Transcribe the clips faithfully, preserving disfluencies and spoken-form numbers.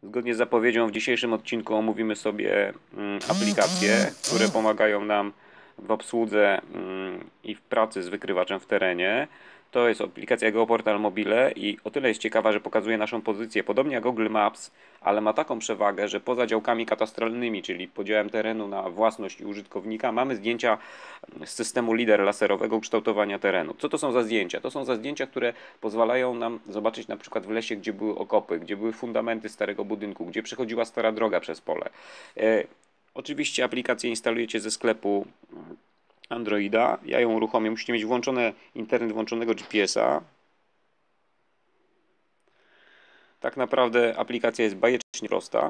Zgodnie z zapowiedzią w dzisiejszym odcinku omówimy sobie aplikacje, które pomagają nam w obsłudze i w pracy z wykrywaczem w terenie. To jest aplikacja Geoportal Mobile i o tyle jest ciekawa, że pokazuje naszą pozycję, podobnie jak Google Maps, ale ma taką przewagę, że poza działkami katastralnymi, czyli podziałem terenu na własność i użytkownika, mamy zdjęcia z systemu LiDAR laserowego kształtowania terenu. Co to są za zdjęcia? To są za zdjęcia, które pozwalają nam zobaczyć na przykład w lesie, gdzie były okopy, gdzie były fundamenty starego budynku, gdzie przechodziła stara droga przez pole. E, oczywiście aplikację instalujecie ze sklepu Androida. Ja ją uruchomię. Musicie mieć włączony internet włączonego G P S a. Tak naprawdę aplikacja jest bajecznie prosta.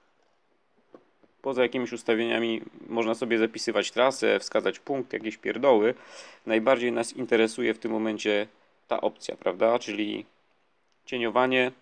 Poza jakimiś ustawieniami można sobie zapisywać trasę, wskazać punkt, jakieś pierdoły. Najbardziej nas interesuje w tym momencie ta opcja, prawda? Czyli cieniowanie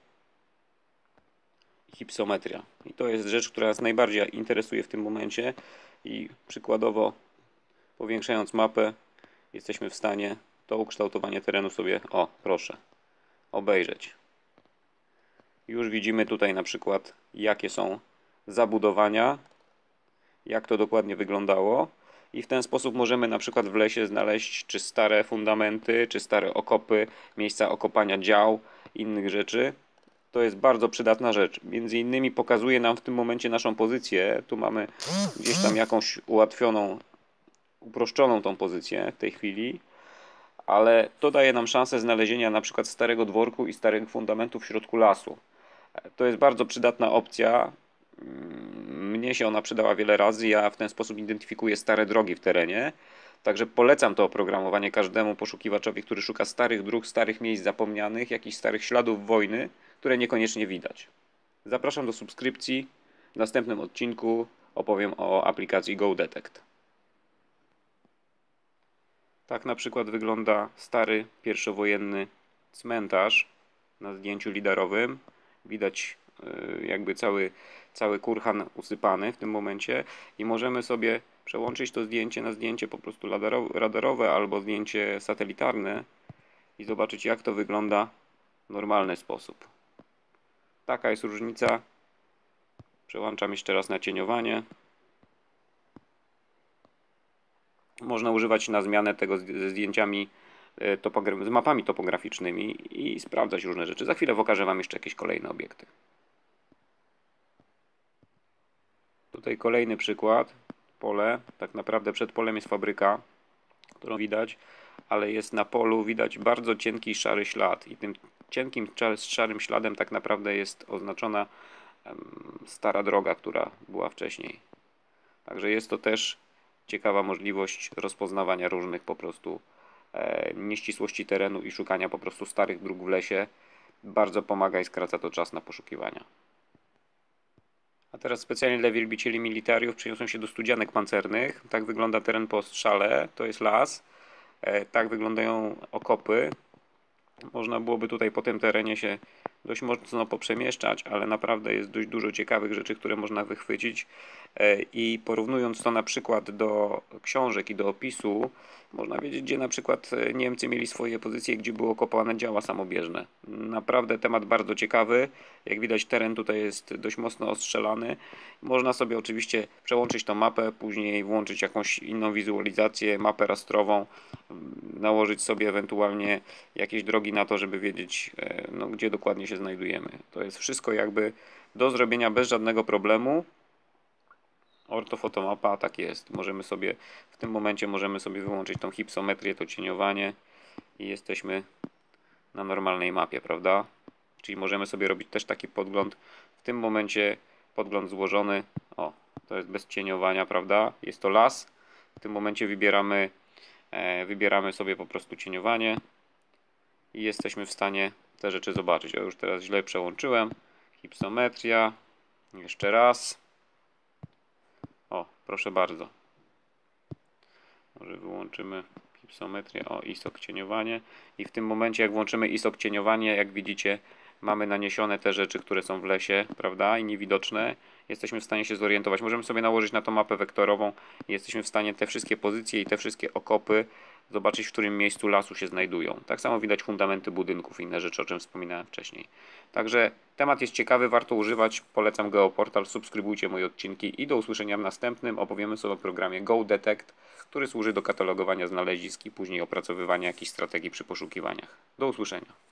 i hipsometria. I to jest rzecz, która nas najbardziej interesuje w tym momencie. I przykładowo, powiększając mapę, jesteśmy w stanie to ukształtowanie terenu sobie, o proszę, obejrzeć. Już widzimy tutaj na przykład, jakie są zabudowania, jak to dokładnie wyglądało. I w ten sposób możemy na przykład w lesie znaleźć czy stare fundamenty, czy stare okopy, miejsca okopania dział, innych rzeczy. To jest bardzo przydatna rzecz. Między innymi pokazuje nam w tym momencie naszą pozycję. Tu mamy gdzieś tam jakąś ułatwioną, uproszczoną tą pozycję w tej chwili. Ale to daje nam szansę znalezienia na przykład starego dworku i starych fundamentów w środku lasu. To jest bardzo przydatna opcja. Mnie się ona przydała wiele razy. Ja w ten sposób identyfikuję stare drogi w terenie. Także polecam to oprogramowanie każdemu poszukiwaczowi, który szuka starych dróg, starych miejsc zapomnianych, jakichś starych śladów wojny, które niekoniecznie widać. Zapraszam do subskrypcji. W następnym odcinku opowiem o aplikacji GeoDetect. Tak na przykład wygląda stary pierwszowojenny cmentarz na zdjęciu lidarowym. Widać jakby cały, cały kurhan usypany w tym momencie i możemy sobie przełączyć to zdjęcie na zdjęcie po prostu radarowe albo zdjęcie satelitarne i zobaczyć, jak to wygląda w normalny sposób. Taka jest różnica. Przełączam jeszcze raz na cieniowanie. Można używać na zmianę tego ze zdjęciami, z mapami topograficznymi i sprawdzać różne rzeczy. Za chwilę pokażę Wam jeszcze jakieś kolejne obiekty. Tutaj kolejny przykład. Pole. Tak naprawdę przed polem jest fabryka, którą widać, ale jest na polu widać bardzo cienki szary ślad i tym cienkim szarym śladem tak naprawdę jest oznaczona stara droga, która była wcześniej. Także jest to też ciekawa możliwość rozpoznawania różnych po prostu e, nieścisłości terenu i szukania po prostu starych dróg w lesie. Bardzo pomaga i skraca to czas na poszukiwania. A teraz specjalnie dla wielbicieli militariów przeniosłem się do studzianek pancernych. Tak wygląda teren po ostrzale. To jest las. E, tak wyglądają okopy. Można byłoby tutaj po tym terenie się dość mocno poprzemieszczać, ale naprawdę jest dość dużo ciekawych rzeczy, które można wychwycić i porównując to na przykład do książek i do opisu, można wiedzieć, gdzie na przykład Niemcy mieli swoje pozycje, gdzie były okopane działa samobieżne. Naprawdę temat bardzo ciekawy. Jak widać, teren tutaj jest dość mocno ostrzelany. Można sobie oczywiście przełączyć tą mapę, później włączyć jakąś inną wizualizację, mapę rastrową, nałożyć sobie ewentualnie jakieś drogi na to, żeby wiedzieć, no, gdzie dokładnie się znajdujemy. To jest wszystko jakby do zrobienia bez żadnego problemu. Ortofotomapa, tak jest. Możemy sobie w tym momencie możemy sobie wyłączyć tą hipsometrię, to cieniowanie i jesteśmy na normalnej mapie, prawda? Czyli możemy sobie robić też taki podgląd. W tym momencie podgląd złożony. O, to jest bez cieniowania, prawda? Jest to las. W tym momencie wybieramy, e, wybieramy sobie po prostu cieniowanie i jesteśmy w stanie te rzeczy zobaczyć. O, już teraz źle przełączyłem. Hipsometria. Jeszcze raz. O, proszę bardzo. Może wyłączymy hipsometrię. O, I S O cieniowanie. I w tym momencie, jak włączymy I S O cieniowanie, jak widzicie, mamy naniesione te rzeczy, które są w lesie, prawda, i niewidoczne. Jesteśmy w stanie się zorientować. Możemy sobie nałożyć na to mapę wektorową i jesteśmy w stanie te wszystkie pozycje i te wszystkie okopy zobaczyć, w którym miejscu lasu się znajdują. Tak samo widać fundamenty budynków i inne rzeczy, o czym wspominałem wcześniej. Także temat jest ciekawy, warto używać. Polecam GeoPortal, subskrybujcie moje odcinki i do usłyszenia w następnym. Opowiemy sobie o programie GeoDetect, który służy do katalogowania znalezisk i później opracowywania jakichś strategii przy poszukiwaniach. Do usłyszenia.